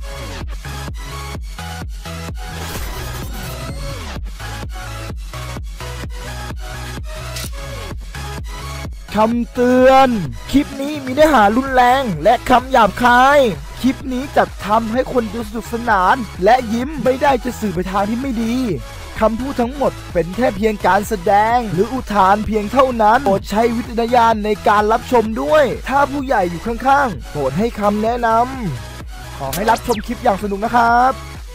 คำเตือนคลิปนี้มีเนื้อหารุนแรงและคำหยาบคายคลิปนี้จัดทำให้คนดูสนุกสนานและยิ้มไม่ได้จะสื่อไปทางที่ไม่ดีคำพูดทั้งหมดเป็นแค่เพียงการแสดงหรืออุทานเพียงเท่านั้นโปรดใช้วิจารณญาณในการรับชมด้วยถ้าผู้ใหญ่อยู่ข้างๆโปรดให้คำแนะนำขอให้รับชมคลิปอย่างสนุกนะครับ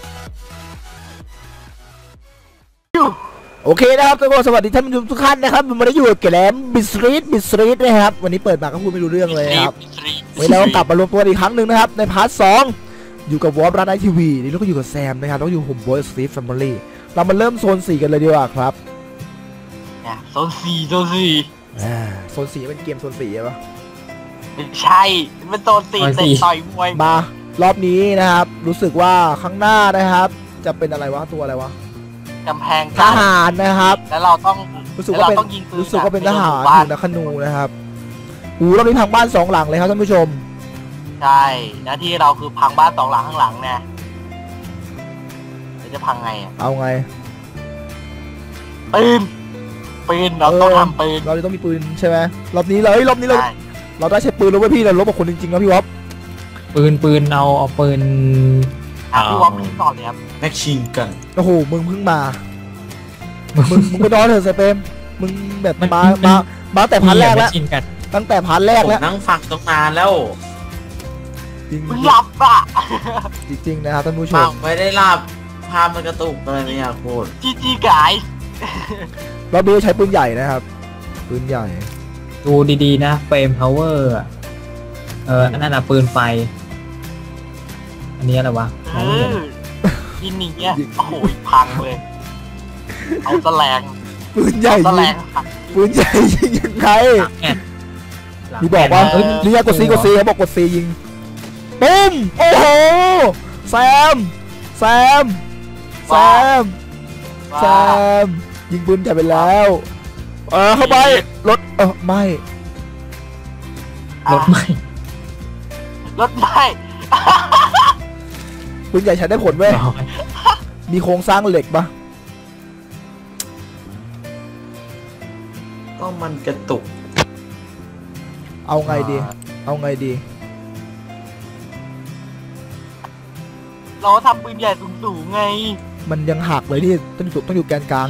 โอเคนะครับทุกคนสวัสดีท่านผู้ชมทุกท่านนะครับวันนี้อยู่กับแกลมบิสรีทนะครับวันนี้เปิดมาก็พูดไม่รู้เรื่องเลยครับวันนี้เรากลับมารวมตัวอีกครั้งหนึ่งนะครับในพาร์ท 2อยู่กับวอร์มรันไอทีวีนี่เราก็อยู่กับแซมนะครับแล้วก็อยู่ผมบอยสตีฟแฟมิลี่เรามาเริ่มโซน 4กันเลยดีกว่าครับโซน 4โซน 4เป็นเกมโซน 4ใช่ปะไม่ใช่เป็นโซน 4แต่ต่อยมวยมารอบนี้นะครับรู้สึกว่าข้างหน้านะครับจะเป็นอะไรวะตัวอะไรวะกำแพงทหารนะครับแล้วเราต้องรู้สึกว่าเป็นทหารอยู่นักขนูนะครับรอบนี้พังบ้าน2 หลังเลยครับท่านผู้ชมใช่หน้าที่เราคือพังบ้าน2 หลังข้างหลังเนี่ยจะพังไงเอาไงปืนเราต้องทำปืนเราต้องมีปืนใช่ไหมรอบนี้เราได้ใช้ปืนแล้วเว้ยพี่เราลบกับคนจริงๆนะพี่วอฟปืนเอาปืนพี่วอฟพี่ต่อเลยครับแม็กชิงกันโอ้โหมึงเพิ่งมามึงไปนอนเถอะเซเปมมึงแบบมาแต่พันแรกแล้วตั้งแต่พันแรกแล้วนั่งฟังตั้งนานแล้วมึงหลับอ่ะจริงๆนะครับท่านผู้ชมไม่ได้หลับภาพมันกระตุกอะไรไม่อยากพูดจีกายเราดูใช้ปืนใหญ่นะครับปืนใหญ่ดูดีๆนะเฟรมพาวเวอร์อันนั้นปืนไฟอันนี้อะไรวะยิงอย่างเงี้ยโอ้โหพังเลยเอาแสลงปืนใหญ่ปืนใหญ่ยิงยังไงพี่บอกว่านี่กดซีเขาบอกกดซียิงปุ้มโอ้โหแซมยิงปืนใหญ่ไปแล้วเข้าไปรถไม่ปืนใหญ่ใช้ได้ผลเว้ยมีโครงสร้างเหล็กปะก็มันกระตุกเอาไงดีเราทำปืนใหญ่สูงไงมันยังหักเลยที่ต้องอยู่แกนกลาง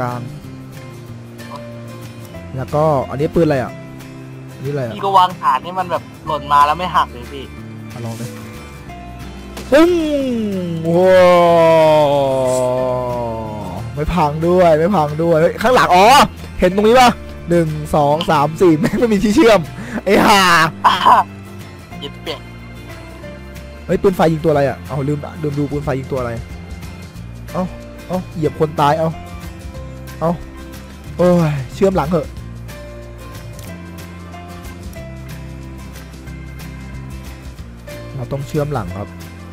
แล้วก็อันนี้ปืนอะไรอ่ะนี่อะไรพี่ก็วางฐานนี่มันแบบหล่นมาแล้วไม่หักเลยพี่ลองดิปุ้งโอ้ไม่พังด้วยข้างหลังเห็นตรงนี้ป่ะ1 2 3 4ไม่มีที่เชื่อมไอ้ห่าเย็บเปียกปืนไฟยิงตัวอะไรอ่ะเอาลืมดูปืนไฟยิงตัวอะไรเหยียบคนตายโอ้ยเชื่อมหลังเหอะเราต้องเชื่อมหลังครับ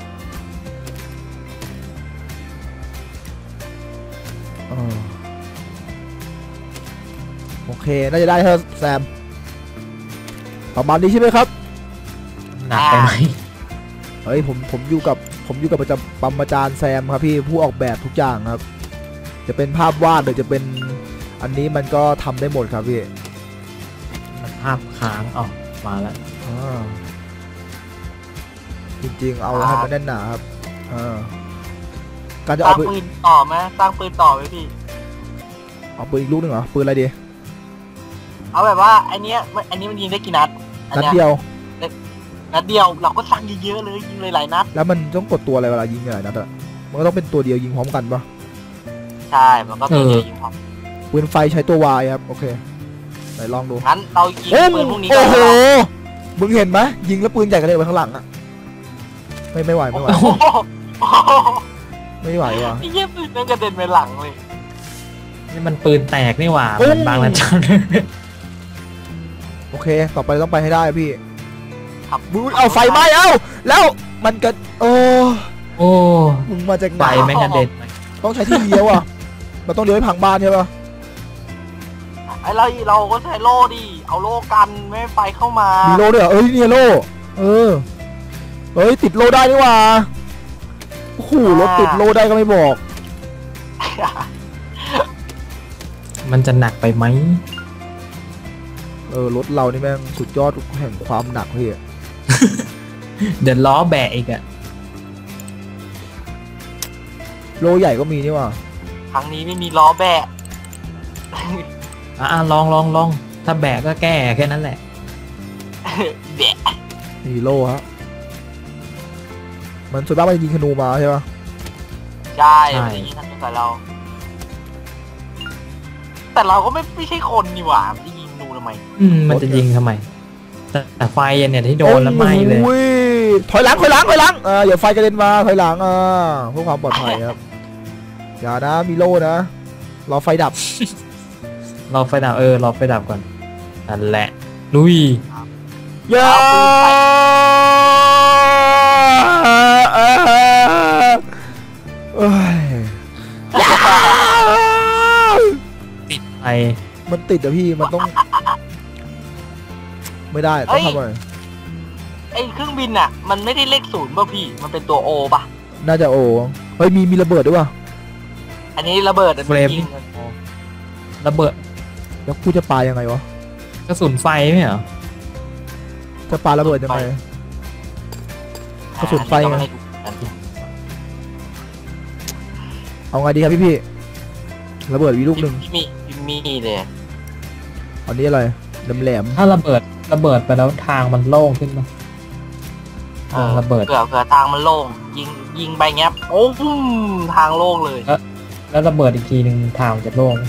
โอเคน่าจะได้เธอแซมประมาณนี้ใช่ไหมครับหนักไปไหมเฮ้ยผมอยู่กับประจารย์แซมครับพี่ผู้ออกแบบทุกอย่างครับจะเป็นภาพวาดหรือจะเป็นอันนี้มันก็ทำได้หมดครับพี่ภาพค้างมาแล้วจริงๆเอาให้มันแน่นหนาครับการจะเอาปืนต่อไหมสร้างปืนต่อไหมพี่เอาปืนอีกลูกนึงเหรอปืนอะไรดีเอาแบบว่าอันนี้มันยิงได้กี่นัดนัดเดียวเราก็สร้างเยอะๆเลยยิงเลยหลายนัดแล้วมันต้องกดตัวอะไรเวลายิงหลายนัดอะมันก็ต้องเป็นตัวเดียวยิงพร้อมกันปะใช่มันก็ตัวเดียวยิงพร้อมปืนไฟใช้ตัว Y ครับโอเคไหนลองดูงั้นเรายิงปืนพวกนี้โอ้โหมึงเห็นไหมยิงแล้วปืนใหญ่กระเด็นไปข้างหลังอะไม่ไหวไม่ไหวว่ะไอ้เหี้ยปืนมันกระเด็นไปหลังเลยนี่มันปืนแตกนี่หว่ามันบางระจันโอเคต่อไปต้องไปให้ได้พี่เอาไฟไหม้แล้วมันก็โอ้มึงมาจากไหนไม่กระเด็นต้องใช้ที่เลี้ยวเราต้องเลี้ยวให้พังบ้านใช่ปะเราก็ใช้โล่ดิเอาโล่กันไม่ไฟเข้ามามีโล่ด้วยเหรอนี่โล่เฮ้ยติดโล่ได้นี่หว่าโอ้โหรถติดโลได้ก็ไม่บอกมันจะหนักไปไหมรถเรานี่แม่งสุดยอดแห่งความหนักพี่เดี๋ยวล้อแบะอีกอะโลใหญ่ก็มีนี่ว่ะครั้งนี้ไม่มีล้อแบะลองถ้าแบะก็แก้แค่นั้นแหละแบะนี่โลฮะมันส่วนมากมันจะยิงธนูมาใช่ปะใช่ใช่ไม่ได้ยิงทางกับเรา แต่เราก็ไม่ใช่คนนี่หว่ามันจะยิงนูทำไมมันจะยิงทำไม แต่ไฟเนี่ยที่โดนแล้วไหม้เลยโอ้ยถอยหลังอย่าไฟกระเด็นมาถอยหลังเพื่อความปลอดภัยครับ อย่านะมีโล่นะรอไฟดับรอไฟดับรอไฟดับก่อนนั่นแหละลุยอย่าเอ้ยติดไฟมันติดอะพี่มันต้อง ไม่ได้ต้องทำอะไรไอ้เครื่องบินอ่ะ มันไม่ได้เลข0ป่ะพี่ มันเป็นตัวโอป่ะน่าจะโอ้เฮ้ยมีระเบิดด้วยวะอันนี้ระเบิดอันเฟรนี้มยิงระเบิดแล้วกูจะปายังไงวะกระสุนไฟไหมเหรอจะปาระเบิดยังไง กระสุนไฟไงอัก็ม่ให้ดูกันเอาไงดีครับพี่ระเบิดวีลูกหนึ่งพี่มีเลยอันนี้อะไรแหลมถ้าระเบิดไปแล้วทางมันโล่งขึ้นมาระเบิดเผื่อทางมันโล่งยิงไปแงบโอ้ปุ้มทางโล่งเลยแล้วระเบิดอีกทีหนึ่งทางมันจะโล่ง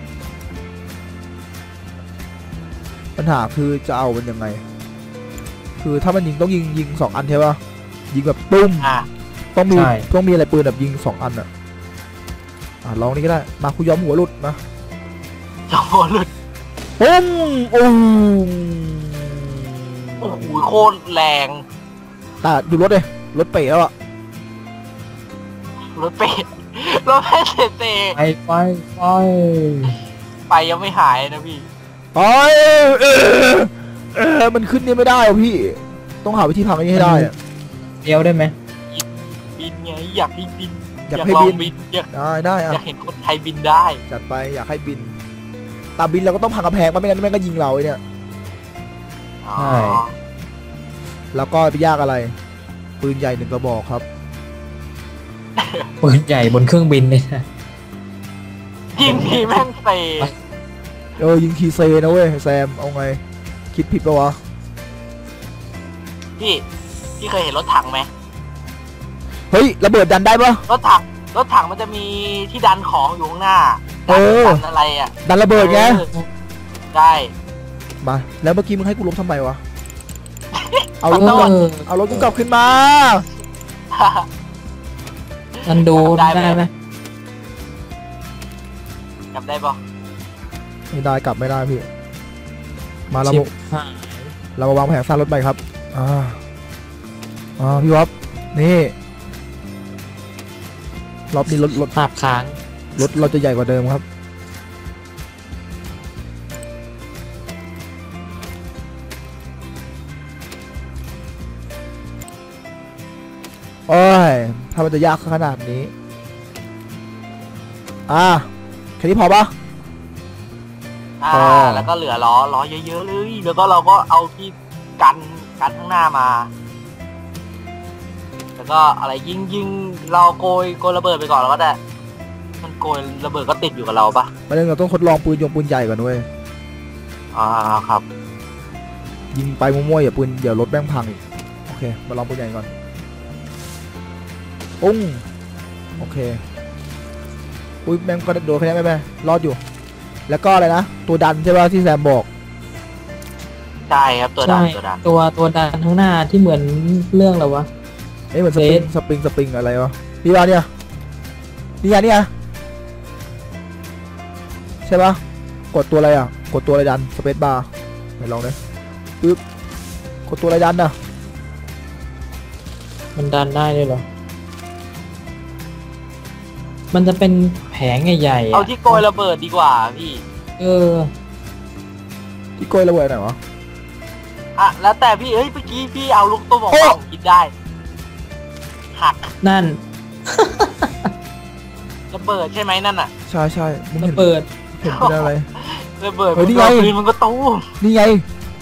ๆปัญหาคือจะเอามันยังไง คือถ้ามันยิงต้องยิง2 อันใช่ปะยิงแบบตุ้มอ่ะต้องมีอะไรปืนแบบยิง2 อันลองนี่ก็ได้มาคุยอมหัวหลุดนะจะโหหลุดปุ้งโอ้โอ้โหโคตรแรงแต่ดูรถเลยรถเป๋แล้วอะรถเป็ดรถเป็ดเตะไฟไปยังไม่หายนะพี่ไปมันขึ้นนี่ไม่ได้อะพี่ต้องหาวิธีพังอันนี้ให้ได้อะเดียวได้ไหมบินไงอยากให้บินอยากให้ลองบินบินได้ออะยากเห็นคนไทยบินได้จัดไปอยากให้บินตามบินเราก็ต้องพังกระแพงมาไม่งั้นแม่งก็ยิงเราไอ้เนี่ยอ๋อแล้วก็ไปยากอะไร ปืนใหญ่1 กระบอกครับปืนใหญ่บนเครื่องบินเลยนะยิงทีแม่งเตะยิงทีเซนะเว้ยแซมเอาไงคิดผิดปะวะพี่เคยเห็นรถถังไหมเฮ้ยระเบิดดันได้ปะรถถังมันจะมีที่ดันของอยู่ข้างหน้า ดันอะไรอ่ะดันระเบิดไงได้มาแล้วเมื่อกี้มึงให้กูล้มทำไมวะเอารถมันต้องเอารถกูกลับขึ้นมามันดูได้ไหมจำได้ปะไม่ได้กลับไม่ได้พี่มาเราชิบหายเรามาวางแผนสร้างรถใหม่ครับพี่วับนี่รอบนี้รถภาพค้างเราจะใหญ่กว่าเดิมครับโอ้ยถ้ามันจะยากขนาดนี้แค่นี้พอปะแล้วก็เหลือล้อเยอะๆเลยแล้วก็เราก็เอาที่กันข้างหน้ามา แล้วก็อะไรยิงเราโกยระเบิดไปก่อนแล้วก็ได้มันโกยระเบิดก็ติดอยู่กับเราปะประเด็นเราต้องทดลองปืนใหญ่ก่อนด้วยครับยิงไปมั่วๆอย่าปืนเดี๋ยวรถแม่งพังอีกโอเคมาลองปืนใหญ่ก่อนปุ้งโอเคอุ้ยแม่งก็โดนคะแนนไม่รอดอยู่ แล้วก็อะไรนะตัวดันใช่ป่ะที่แซมบอกใช่ครับตัวดันตัวดันข้างหน้าที่เหมือนเรื่องอะไรวะเหมือนสปริงอะไรวะพี่ว่าเนี่ยใช่ป่ะกดตัวอะไรกดตัวอะไรดันสเปซบาร์ไหนลองดิปึ๊บกดตัวอะไรดันมันดันได้ด้วยเหรอ มันจะเป็นแผงใหญ่ๆเอาที่โกยระเบิดดีกว่าพี่ที่โกยระเบิดไหนวะแล้วแต่พี่เมื่อกี้พี่เอาลูกตุ้มออกมาผมคิดได้หักนั่นระเบิดใช่ไหมนั่นน่ะใช่ใช่มึงระเห็นเบิดเห็นเป็นอะไรระเบิดเฮ้ยนี่ไงปืนมันก็ตู้มนี่ไง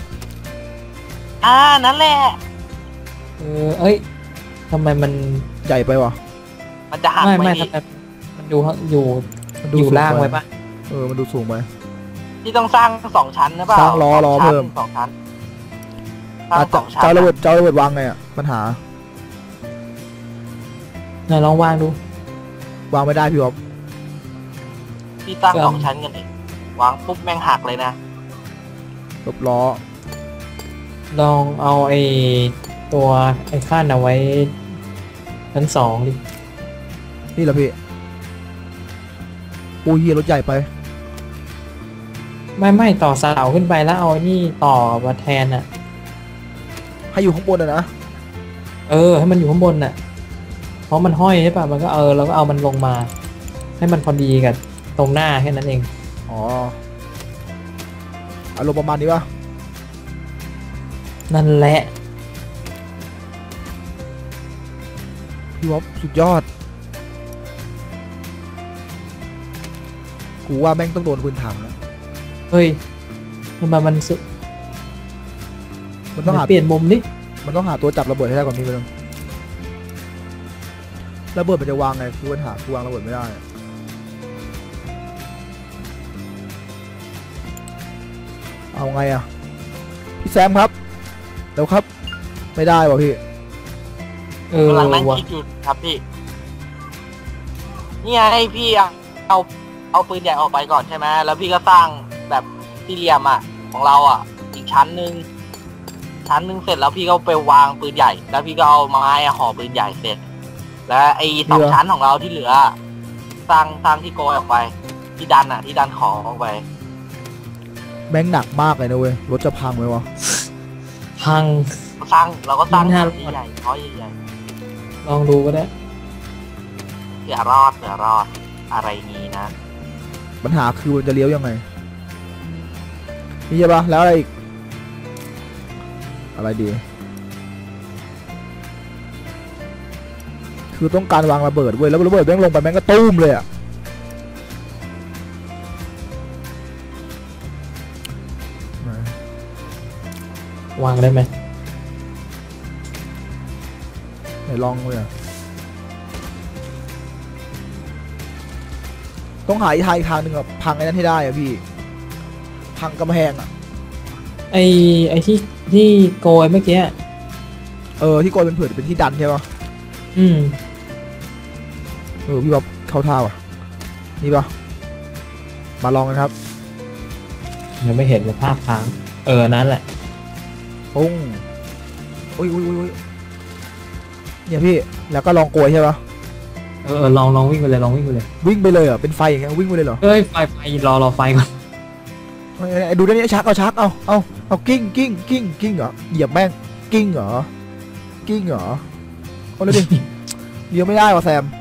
นั่นแหละเอ้ยทำไมมันใหญ่ไปวะมันจะหักไม่ไปไม่อีกทำไมมันอยู่มันดูอยู่สูล่างไว้ปะมันดูสูงไปที่ต้องสร้าง2 ชั้นนะเปล่าสร้างล้อเพิ่ม 2 ชั้นสร้างอาจจะ 2 ชั้นเจ้าระเบิดวางไงอ่ะปัญหาไหนลองวางดูวางไม่ได้พี่อ๊อฟที่สร้าง2 ชั้นกันเองวางปุ๊บแม่งหักเลยนะรถล้อลองเอาตัวขั้นเอาไว้ชั้น2ดินี่เหรอพี่ปูเฮียรถใหญ่ไปไม่ต่อเสาขึ้นไปแล้วเอานี่ต่อมาแทนอ่ะให้อยู่ข้างบนอะนะให้มันอยู่ข้างบนน่ะ เพราะมันห้อยใช่ป่ะมันก็เราก็เอามันลงมา ให้มันพอดีกับตรงหน้าแค่นั้นเองอ๋ออารมณ์ประมาณนี้ปะนั่นแหละพี่อ๊อฟสุดยอดกูว่าแม่งต้องโดนปืนถังแล้วเฮ้ยทำไมมันสุดมันต้องหาเปลี่ยนมุมดิมันต้องหาตัวจับระเบิดให้ได้ก่อนพี่เพื่อนระเบิดมันจะวางไงคือปัญหาคือวางระเบิดไม่ได้เอาไงอะพี่แซมครับเดี๋ยวครับ ไม่ได้ว่ะพี่กำลังนั่งว่ะคิดอยู่ครับพี่นี่ไงพี่เอาปืนใหญ่ออกไปก่อนใช่ไหมแล้วพี่ก็สร้างแบบสี่เหลี่ยมของเราอีกชั้นหนึ่งเสร็จแล้วพี่ก็ไปวางปืนใหญ่ แล้วพี่ก็เอาไม้ห่อปืนใหญ่เสร็จ แล้วไอ้2 ชั้นของเราที่เหลือ สร้างที่โกยออกไป ที่ดันของออกไปแม่งหนักมากเลยนะเว้ยรถจะพังไหมวะพังเราก็สร้างไม่น่าที่ใหญ่ร้อยใหญ่ลองดูก็ได้เผื่อรอดอะไรงี้นะปัญหาคือมันจะเลี้ยวยังไงนี่ใช่ปะแล้วอะไรอีกอะไรดีคือต้องการวางระเบิดเว้ยแล้วระเบิดแม่งลงไปแม่งก็ตุ้มเลยอะไหนวางได้ไหมไหนลองเลยอะต้องหาอีกทางหนึ่งอะพังไอ้นั้นให้ได้อะพี่พังกำแพงอะไอ้ที่โกยเมื่อกี้ที่โกยเป็นเผื่อเป็นที่ดันใช่ปะ พี่บ๊อบเข้าท่าว่ะนี่ปะมาลองกันครับยังไม่เห็นเลยภาพค้างนั่นแหละปุ้งอุ้ยเนี่ยพี่แล้วก็ลองโกยใช่ปะลองวิ่งไปเลยวิ่งไปเลยวิ่งไปเลยเหรอเป็นไฟอย่างเงี้ยวิ่งไปเลยเหรอไฟรอไฟก่อนไอ้ดูด้านนี้ชักเอากิ้งเหรอเหยียบแม่งกิ้งเหรอเอาเลยดิ เลี้ยวไม่ได้ว่ะแซม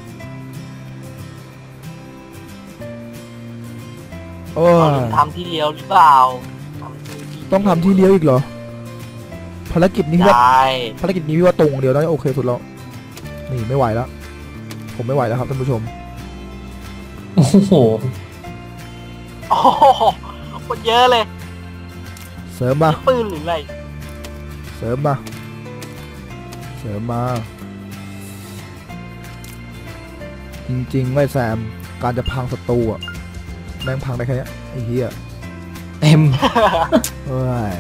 โอ้ยทำที่เลี้ยวหรือเปล่าต้องทำที่เลี้ยวอีกเหรอภารกิจนี้พี่ว่าใช่ภารกิจนี้พี่ว่าตรงเดียวน่าจะโอเคสุดแล้วนี่ไม่ไหวแล้วผมไม่ไหวแล้วครับท่านผู้ชมโอ้โหโอ้โหคนเยอะเลยเสริมมาปืนหรืออะไรเสริมมาจริงๆไม่แซมการจะพังศัตรูอะแม่งพังได้แค่เนี้ยไอ้เหี้ยเต็มเฮ้ย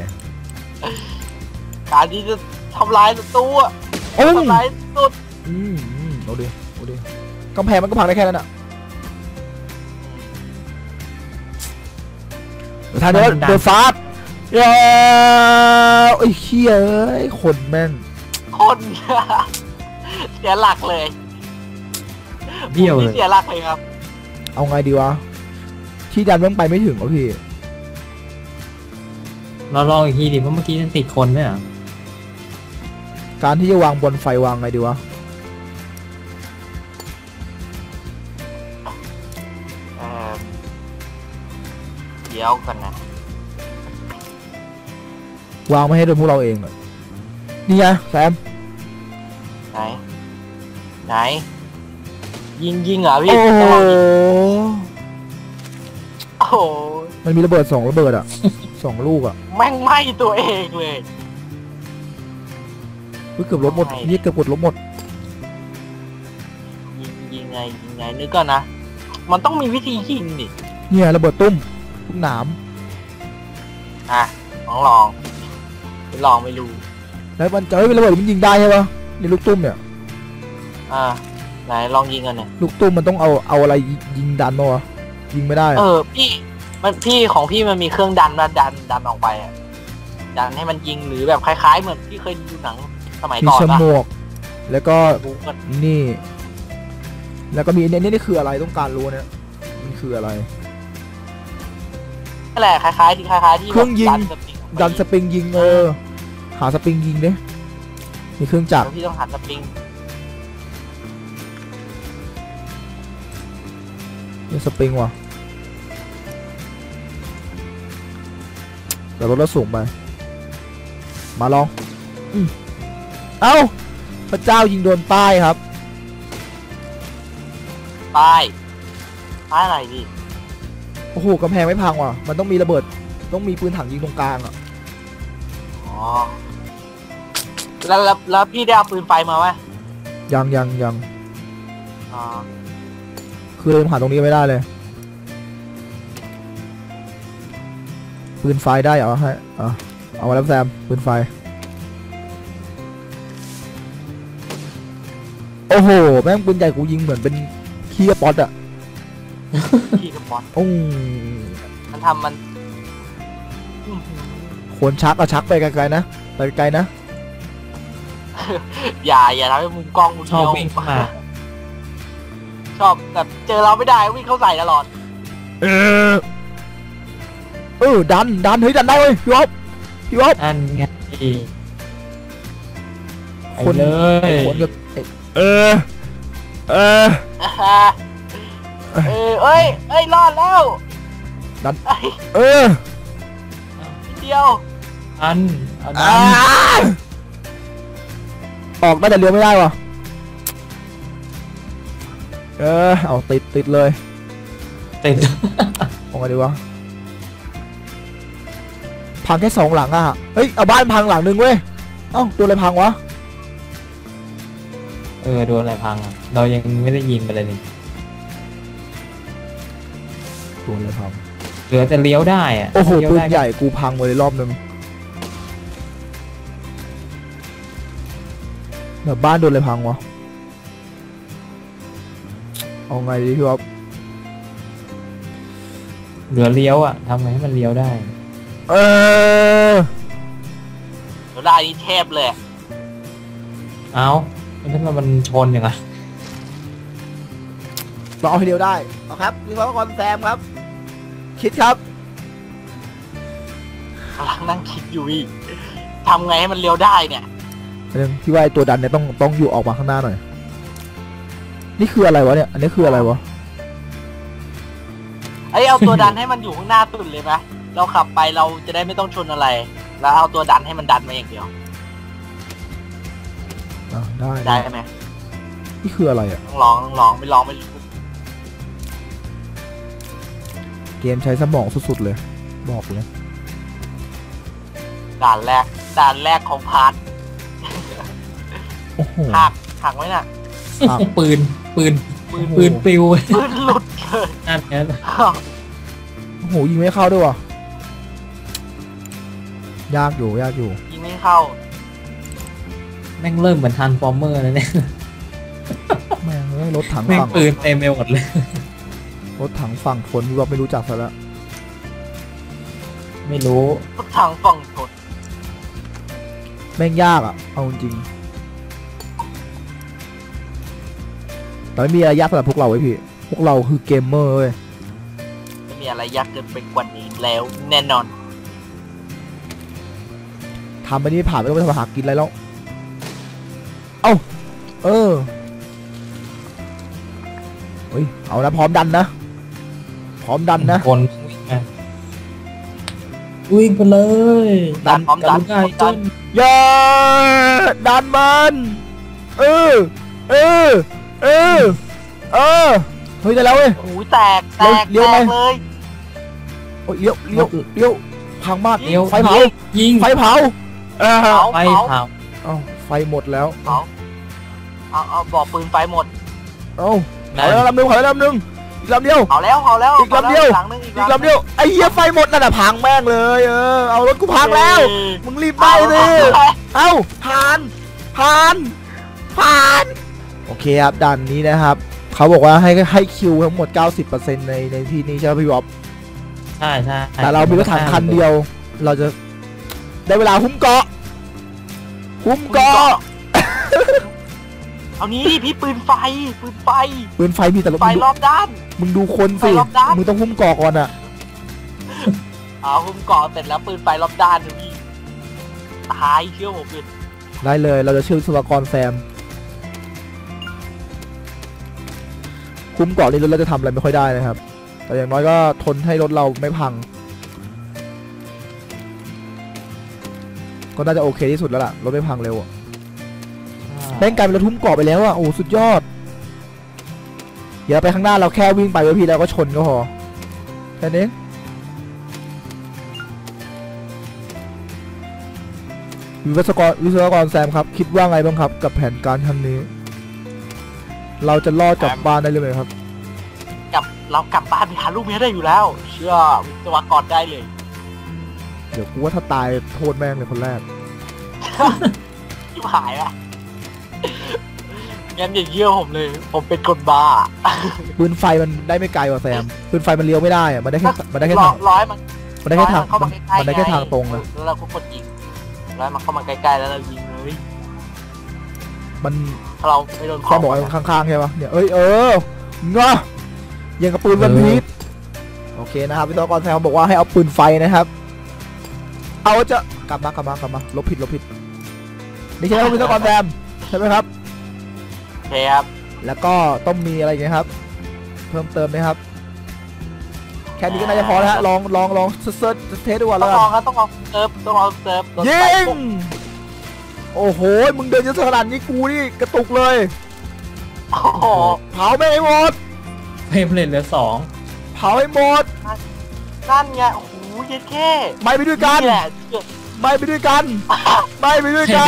การที่จะทำลายศัตรูทำลายสุดเอาดิกำแพงมันก็พังได้แค่นั้นอะทางเดินฟาดไอ้เหี้ยไอ้คนแม่งคน เสียหลักเลยเบี้ยวเลยเสียหลักเลยครับเอาไงดีวะที่ดันแม่งไปไม่ถึงวะพี่เราลองอีกทีดิเพราะเมื่อกี้มันติดคนเนี่ยการที่จะวางบนไฟวางไงดีวะเดี๋ยวกันนะวางไม่ให้โดนพวกเราเองอะนี่ไงแซมไหนยิงเหรอพี่โอ้โหโอ้โหมันมีระเบิด2ระเบิดอ่ะ 2 ลูกอ่ะแม่งไหม้ตัวเองเลยเฮ้ยเกือบลบหมดไม่นี่เกือบหมดลบหมดยิงไงนึกก่อนนะมันต้องมีวิธียิงดิเนี่ยระเบิดตุ้มลูกหนามอ่ะลองไม่รู้แล้วมันจะเป็นระเบิดมันยิงได้ใช่ปะนี่ลูกตุ้มเนี่ยไหนลองยิงกันเนี่ยลูกตุ้มมันต้องเอาอะไรยิงดันมาวะยิงไม่ได้อะพี่ของพี่มันมีเครื่องดันมาดันออกไปอ่ะดันให้มันยิงหรือแบบคล้ายๆเหมือนที่เคยดูหนังสมัยมีก่อนฉปะมวก แล้วก็รู้กันนี่ แล้วก็มีเนี่ยนี่คืออะไรต้องการรู้เนี่ยมันคืออะไรนั่นแหละคล้ายๆที่เครื่องยิง ดันสสปริงยิงหาสปริงยิงดิมีเครื่องจักรพี่ต้องหันสปริงมีสปริงว่ะแต่รถเราสูงไปมาลองเอ้าพระเจ้ายิงโดนป้ายครับป้ายอะไรดิโอ้โหกำแพงไม่พังว่ะมันต้องมีระเบิดต้องมีปืนถังยิงตรงกลางอ่ะอ๋อแล้วพี่ได้เอาปืนไฟมาไหมยังอ๋อคือเราผ่านตรงนี้ไม่ได้เลยปืนไฟได้เหรอให้เอามาแล้วแซมปืนไฟโอ้โหแม่งปืนใหญ่กูยิงเหมือนเป็นขี้กระป๋องอ่ะพี่กระป๋องโอ้มันทำมันคนชักชักไปไกลๆนะไปไกลๆนะอย่าทำให้มุมกล้องมุมชอบเดียววิ่งเข้ามาชอบแบบเจอเราไม่ได้วิ่งเข้าใส่ตลอดดันเฮ้ยดันได้เว้ยพี่อ๊อฟอันไงไปคนเลยคนกับเอ้ยรอดแล้วดันเอ้ย นิดเดียวอันเอาดันออกได้แต่เลี้ยวไม่ได้วะเอาติดเลยติดออกมาดีวะพังแค่2 หลังอ่ะเฮ้ยเอาบ้านพังหลังนึงเว้ยเอ้าตัวอะไรพังวะโดนอะไรพังอะเรายังไม่ได้ยิงไปเลยนี่ตัวอะไรพังเหลือแต่เลี้ยวได้อะโอ้โหเลี้ยวปืนได้ใหญ่กูพังไปเลยรอบนึงแบบบ้านโดนอะไรพังวะเอาไงดีพี่อ๊อฟเหลือเลี้ยวอ่ะทำไงให้มันเลี้ยวได้เราได้นี่เทพเลยเอาแล้วถ้ามันชนอย่างไรเราเอาให้เดียวได้เอาครับมีความก่อนแซมครับ คิดครับกำลังนั่งคิดอยู่อีกทำไงให้มันเลี้ยวได้เนี่ยพี่ว่าไอ้ตัวดันเนี่ยต้องอยู่ออกมาข้างหน้าหน่อยนี่คืออะไรวะเนี่ยอันนี้คืออะไรวะเอาตัวดันให้มันอยู่ข้างหน้าสุดเลยไหมเราขับไปเราจะได้ไม่ต้องชนอะไร แล้วเอาตัวดันให้มันดันมาอย่างเดียวได้ได้ไหมนี่คืออะไรอ่ะต้องลองไม่ลองไม่รู้เกมใช้สมองสุดๆเลยบอกเลยด่านแรกของพาร์ทโอ้โหหักไว้น่ะปืนปลิวปืนหลุดเลยนั่นแหละโอ้โหยิงไม่เข้าด้วยวะยากอยู่ยิงไม่เข้าแม่งเริ่มเหมือนทันฟอร์เมอร์แล้วเนี่ยแม่งเอ้ยรถถังแม่งฝั่งปืนเต็มไปหมดเลยรถถังฝั่งคนที่ว่าไม่รู้จักซะแล้วไม่รู้ทุกทางฝั่งกดแม่งยากอ่ะเอาจริงแต่ไม่มีอะไรยากสำหรับพวกเราไว้พี่พวกเราคือเกมเมอร์เว้ยไม่มีอะไรยากเกินไปกว่านี้แล้วแน่นอนทำไปนี่ผ่านไม่ต้องไปทำอาหารกินอะไรแล้วเฮ้ยเอานะพร้อมดันนะคนวิ่งไปเลยดันพร้อมดันได้จนอย่าดันมันเออเฮ้ยได้แล้วเว้ยโอ้ยแตกแตกเลี้ยวแตไหมกเลยโอ้ยเลี้ยวพังมากเลี้ยวไฟเผายิงไฟเผาเออเผาไฟเผาเผาเอ้าไฟหมดแล้วเผาเอาบอกปืนไฟหมดเอ้าเผาแล้วลำหนึงอีกลำเดียวเผาแล้วอีกลำเดียวหลังนึงอีกลำเดียวไอ้เหี้ยไฟหมดนั่นน่ะพังแม่งเลยเอารถกูพังแล้วมึงรีบไปดิเอ้าผ่านโอเคครับด่านนี้นะครับเขาบอกว่าให้คิวทั้งหมด 90%ในที่นี้ใช่ไหมพี่บ๊อบใช่ใช่แต่เรามีรถถังคันเดียว เราจะได้เวลาหุ้มเกาะเอานี้ดิพี่ปืนไฟปืนไฟมีแต่ไฟรอบด้านมึงดูคนสิไฟรอบด้านมึงต้องหุ้มเกาะก่อนอะเอาหุ้มเกาะเสร็จแล้วปืนไฟรอบด้านดูพี่ตายเชื่อผมปืนได้เลยเราจะเชื่อวิศวกรแซมหุ้มเกาะนี่รถเราจะทำอะไรไม่ค่อยได้นะครับ แต่อย่างน้อยก็ทนให้รถเราไม่พัง ก็น่าจะโอเคที่สุดแล้วล่ะรถไม่พังเร็วอะแม่งกลายเป็นรถหุ้มเกาะไปแล้วอะโอ้สุดยอดอย่าไปข้างหน้าเราแค่วิ่งไปไว้พี่แล้วก็ชนก็พอแค่นี้วิศวกรแซมครับคิดว่าไงบ้างครับกับแผนการครั้งนี้ เราจะรอดกลับบ้านได้เลยไหมครับเรากลับบ้านไปหาลูกเมียได้อยู่แล้ว เชื่อวิศวกรได้เลยเดี๋ยวกูว่าถ้าตายโทษแม่งเลยคนแรกชิบหายละงั้นอย่าเชื่อผมเลย ผมเป็นคนบ้าปืนไฟมันได้ไม่ไกลกว่าแซมปืนไฟมันเลี้ยวไม่ได้อะมันได้แค่ทางร้อยมันมันได้แค่ทางเข้ามาใกล้ๆมันได้แค่ทางตรงอะแล้วเราก็กดยิงร้อยมันเข้ามาใกล้ๆแล้วเรายิงเลยมันถ้าเราไม่โดนแค่บอกว่าข้างๆใช่ปะเนี่ยเอ้ยเงาะยังกับปืนวันพีชโอเคนะครับวิศวกรแซมบอกว่าให้เอาปืนไฟนะครับเอาจะกลับมาลบผิดนี่ใช่ไหมวิศวกรแซมใช่ไหมครับโอเคครับแล้วก็ต้องมีอะไรอย่างเงี้ยครับ เพิ่มเติมไหมครับ แค่นี้ก็น่าจะพอแล้วฮะลองเซิร์ชเทสดูก่อนต้แล้อวงกัลอน งครับต้องลองเซิร์ฟโดนยิไฟงปุ๊บโอ้โหมึงเดินเยอะขนาดนี้กูนี่กระตุกเลยโอ้โหเผาไม่ให้หมดเฟรมเรทเหลือ2 เผาให้หมดนั่นไงโอ้โหเย็ดแค่ไม่ไปด้วยกันนี่แหละไม่ไปด้วยกัน ไม่ไปด้วยกัน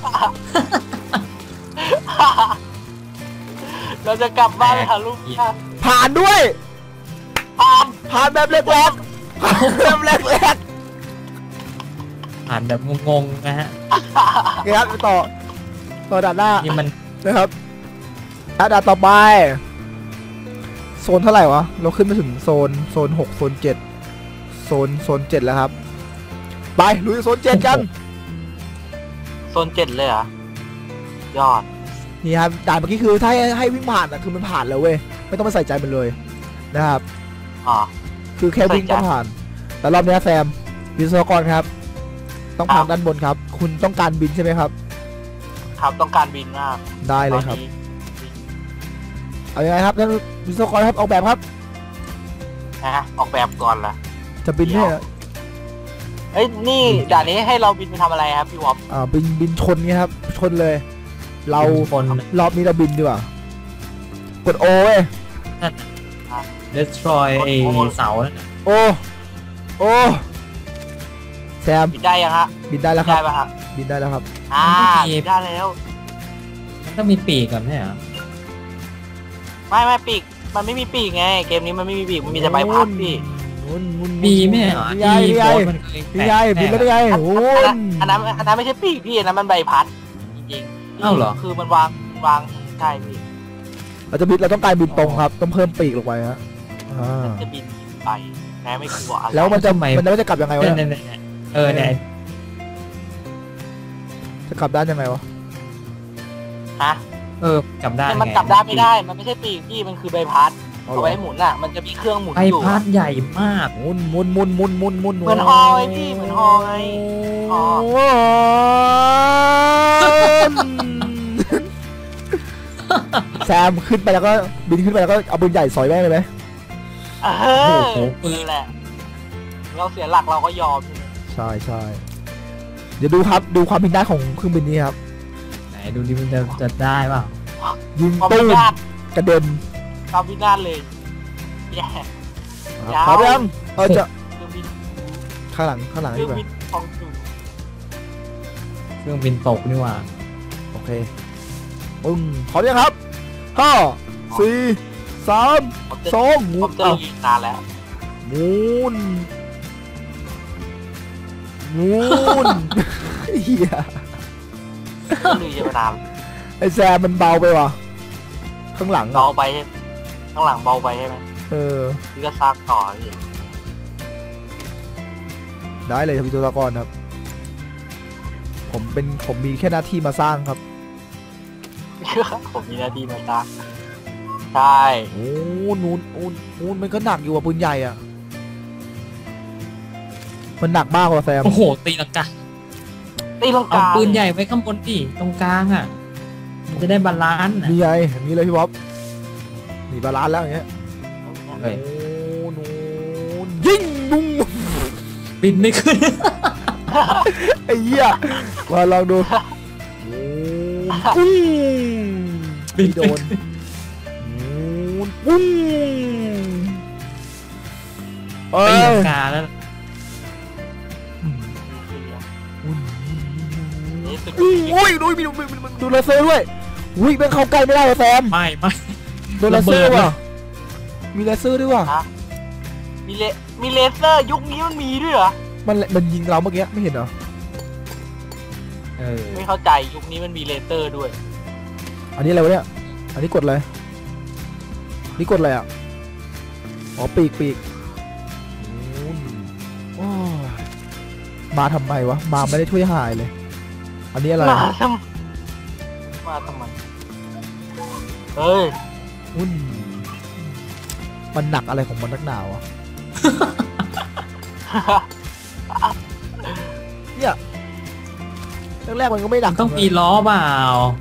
เราจะกลับบ้านไปหาลูกเมียผ่านด้วย ผ่านแบบแรกๆผ่านแบบแรกผ่านแบบงงๆนะฮะๆโอเคครับไปต่อด่านหน้านี่มันนะครับด่านต่อไปโซนเท่าไหร่วะเราขึ้นไปถึงโซน6โซน7โซน7แล้วครับไปลุยโซน7กันโซน7เลยเหรอยอดนี่ครับด่านเมื่อกี้คือถ้าให้วิ่งผ่านอะคือมันผ่านแล้วเว้ยไม่ต้องไปใส่ใจมันเลยนะครับอ๋อคือแค่วิ่งก็ผ่าน แต่รอบนี้แซมวิศวกรครับ ต้องผ่านด้านบนครับ คุณต้องการบินใช่ไหมครับครับต้องการบินมากได้เลยครับตอนนี้เอายังไงครับท่านวิศวกรครับออกแบบครับนะออกแบบก่อนล่ะจะบินเนี่ยเอ้ยนี่ด่านนี้ให้เราบินไปทำอะไรครับพี่วอปบินชนไงครับชนเลย เราคนรอบนี้เราบินดีกว่ากดโอเว้ย destroy ไอ้เสานั่นน่ะโอ้แซมบินได้ยังฮะบินได้แล้วครัได้บป่ะฮะบินได้แล้วครับบินได้แล้วมันต้องมีปีกก่อนใช่เหรอไม่ปีกมันไม่มีปีกไงเกมนี้มันไม่มีปีกมันมีแต่ใบพัดพี่มีไหมเหรอนี่ที่ไงโบสมันเคยนี่ไงบินแล้วนี่ไงโอ้ยอันนั้นไม่ใช่ปีกพี่อันนั้นมันใบพัดจริงๆเอ้าเหรอคือมันวางใช่พี่เราต้องการบินตรงครับ ต้องเพิ่มปีกลงไปฮะจะบินไปแม้ไม่กลัวอะไรแล้วมันจะทำไมจะกลับยังไงวะเนี่ยเนี่ยเนี่ยจะกลับด้านยังไงวะฮะกลับได้านมันกลับด้านไม่ได้มันไม่ใช่ปีกพี่มันคือใบพัดเอาไว้หมุนอ่ะมันจะมีเครื่องหมุนไออยู่พัดใหญ่มากหมุนเหมือนฮอไงพี่เหมือนฮอไงฮอแซมขึ้นไปแล้วก็บินขึ้นไปแล้วก็เอาปืนใหญ่สอยแม่งเลยไหมเออนี่แหละเราเสียหลักเราก็ยอมใช่เดี๋ยวดูครับดูความบินได้ของเครื่องบินนี้ครับไหนดูดิมันจะได้เปล่ายิงความตู้มยากกระเด็นกาบินาศเลยแย่ ยาวพร้อมยังจะเครื่องบินข้างหลังเครื่นี่องไปบินของจุดเครื่องบินตกนี่หว่าโอเคพร้อมยังครับห้าสี่สามสองผมจะยิงนานแล้วมูนเฮียลุยจะมานานไอแซมมันเบาไปว่ะข้างหลังเบาไปใช่ไหมข้างหลังเบาไปใช่ไหม พี่ก็ซักต่อพี่ได้เลยครับพี่ตัวตะกอนครับ ผมมีแค่หน้าที่มาสร้างครับผมมีหน้าที่มาซักใช่โอ้นูนมันก็หนักอยู่อ่ะปืนใหญ่อ่ะมันหนักมากกว่าแซมโอ้โหตีลังกาตีลังเอากาปืนใหญ่ไว้ข้างบนดิตรงกลางอ่ะมันจะได้บาลานซ์อะนี่ไงนี่เลยพี่บ๊อบนี่บาลานซ์แล้วอย่างเงี้ยเฮ้ยโอ้นูนยิงนุ่งบินไม่ขึ้นไอ้เหี้ยมาลองดูโอ้ปุ้งบินโดนปุ้งเอ้ตียลังกาแล้วนี่สุดอุ้ยดูเลเซอร์ด้วยอุ้ยแม่งเข้าใกล้ไม่ได้เลยแซมไม่โดนเลเซอร์ระเบิดว่ะมีเลเซอร์ด้วยว่ะมีเลเซอร์ยุคนี้มันมีด้วยเหรอมันยิงเราเมื่อกี้ไม่เห็นเหรอเออไม่เข้าใจยุคนี้มันมีเลเซอร์ด้วยอันนี้อะไรวะเนี่ยอันนี้กดอะไรนี่กดอะไรอ่ะอ๋อปีกโอ้ยมาทำไมวะมาไม่ได้ช่วยหายเลย อันนี้อะไรมาทำไมเฮ้ยมันหนักอะไรของมันนักหนาวะเนี่ยแรกๆมันก็ไม่หนักต้องมีล้อเปล่า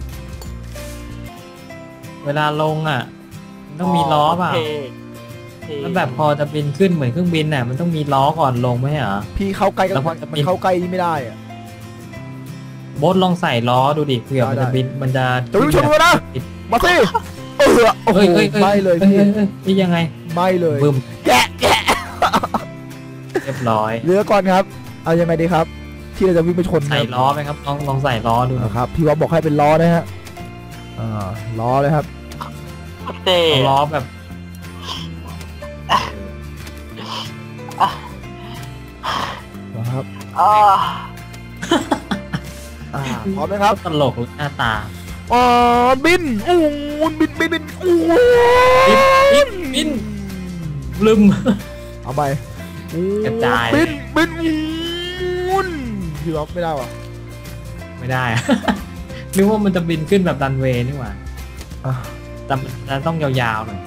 เวลาลงอ่ะต้องมีล้อเปล่าโคแล้วแบบพอจะบินขึ้นเหมือนเครื่องบินน่ะมันต้องมีล้อก่อนลงไหมเหรอพี่เข้าใกล้แล้วพอจะมันบินเข้าใกล้นี่ไม่ได้อะโบ๊ทลองใส่ล้อดูดิเผื่อมันได้จะบินมันจะจะวิ่งชนกูนะ มาสิโอ้โหเฮ้ยไม่เลยพี่นี่ยังไงไม่เลยบึมแกะเรียบร้อยเรือก่อนครับเอายังไงดีครับ ที่เราจะวิ่งไปชนใส่ล้อไหมครับลองใส่ล้อดูนะนะครับพี่ว่าบอกให้เป็นล้อนะฮะล้อเลยครับเต้เอาล้อแบบนะครับอ่าพร้อมนะครับตลกหน้าตาบินโอ้บินโอ้บินลืมเอาไปกระจายบินพี่ล็อกไม่ได้ว่ะไม่ได้ นึกว่ามันจะบินขึ้นแบบรันเวย์นี่หว่าอ่ะแต่มันต้องยาวๆหน่อย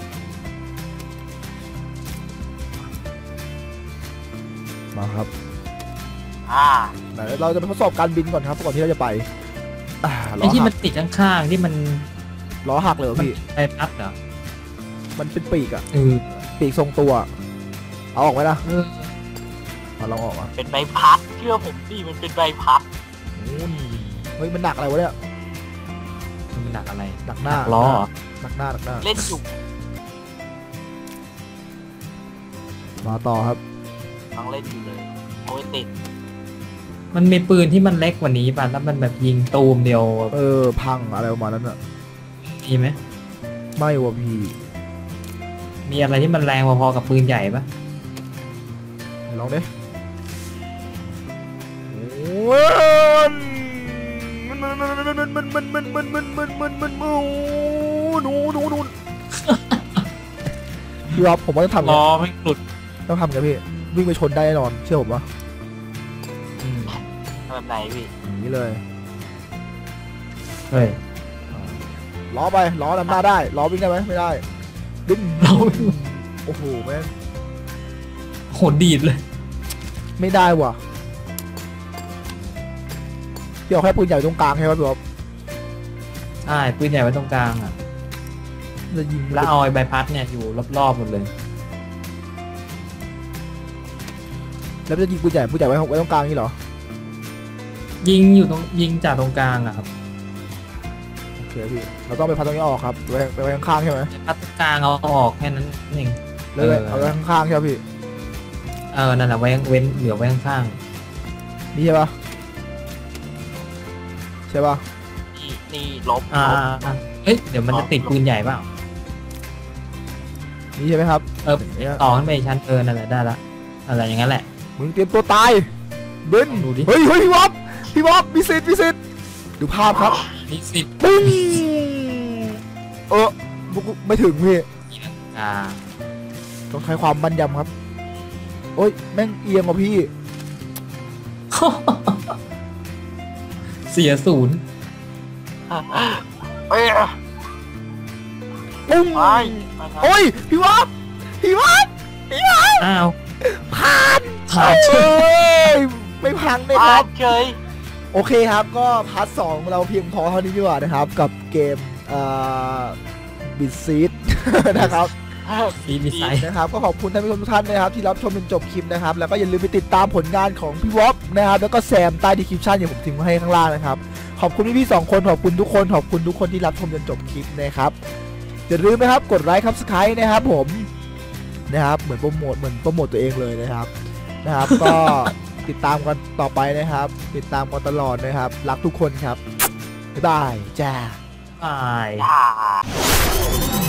มาครับอ่าไหนเราจะไปทดสอบการบินก่อนครับก่อนที่เราจะไปล้ไอ้อที่หัมันกติดข้างๆที่มันล้อหักเลยเหรอพี่ใบพัดเหรอมันเป็นปีกอะอปีกทรงตัวเอาออกไหมล่ะเออเอาลองออกอ่ะเป็นใบพัดเชื่อผมดิมันเป็นใบพัดเฮ้ยมันหนักอะไรวะเนี่ยมันหนักอะไรหนักหน้าล้อเหรอหนักหน้าเล่นอยู่มาต่อครับต้องเล่นอยู่เลยโอ้ยติดมันมีปืนที่มันเล็กกว่านี้ป่ะแล้วมันแบบยิงตูมเดียวพังอะไรประมาณนั้นอ่ะมีไหมไม่วะพี่มีอะไรที่มันแรงพอๆกับปืนใหญ่ป่ะลองดินูพี่รับผมว่าต้องทำไงล้อไม่หลุดต้องทำไงพี่วิ่งไปชนได้แน่นอนเชื่อผมวะแบบไหนพี่อย่างนี้เลยเฮ้ยล้อไปล้อนำหน้าได้ล้อวิ่งได้ไหมไม่ได้ดิ้นล้อโอ้โหแม่งโหดีดเลยไม่ได้ว่ะพี่เอาแค่ปืนใหญ่ตรงกลางใช่ไหมพี่บ๊อบใช่ปืนใหญ่ไว้ตรงกลางอ่ะจะยิงแล้วเอาไอ้ใบพัดเนี่ยอยู่รอบๆหมดเลยแล้วจะยิงปืนใหญ่ไว้ตรงกลางนี่เหรอยิงอยู่ตรงยิงจากตรงกลางอะครับโอเคพี่เราต้องไปพัดตรงนี้ออกครับไปไว้ข้างๆใช่ไหมพัดกลางเอาออกแค่นั้นเองเลยเอาไว้ข้างๆใช่ไหมพี่นั่นแหละไว้เว้นเหลือไว้ข้างนี่ใช่ปะใช่ปะนี่ลบๆเฮ้ยเดี๋ยวมันจะติดปืนใหญ่เปล่านี่ใช่ไหมครับต่อขึ้นไปชั้นนั่นแหละได้ละอะไรอย่างนั้นแหละมึงเตรียมตัวตายเบิ้ลดูดิเฮ้ยพี่บ๊อบมีสิทธิ์ดูภาพครับนี่สิบปุ้งไม่ถึงพี่ ต้องใช้ความมั่นยำครับโอ้ยแม่งเอียงว่ะพี่เสียศูนย์เอ้ยปุ้งไปโอ้ยพี่บ๊อบอ้าวผ่านขาดเอ้ยไม่พังเลยคพารัดบเฉยโอเคครับก็พาร์ทสองเราเพียงพอเท่านี้ดีกว่านะครับกับเกมบิดซีด นะครับฟีดีไซน์นะครับก็ขอบคุณท่านผู้ชมทุกท่านนะครับที่รับชมจนจบคลิปนะครับแล้วก็อย่าลืมไปติดตามผลงานของพี่วอปนะครับแล้วก็แซมใต้ดีคริปชั่นอย่างผมทิ้งไว้ให้ข้างล่างนะครับขอบคุณพี่ๆสองคนขอบคุณทุกคนที่รับชมจนจบคลิปนะครับอย่าลืมนะครับกดไลค์ครับสไครต์นะครับผมนะครับเหมือนโปรโมทตัวเองเลยนะครับก็ ติดตามกันต่อไปนะครับติดตามกันตลอดนะครับรักทุกคนครับบ๊ายบายจ้าบายอย่า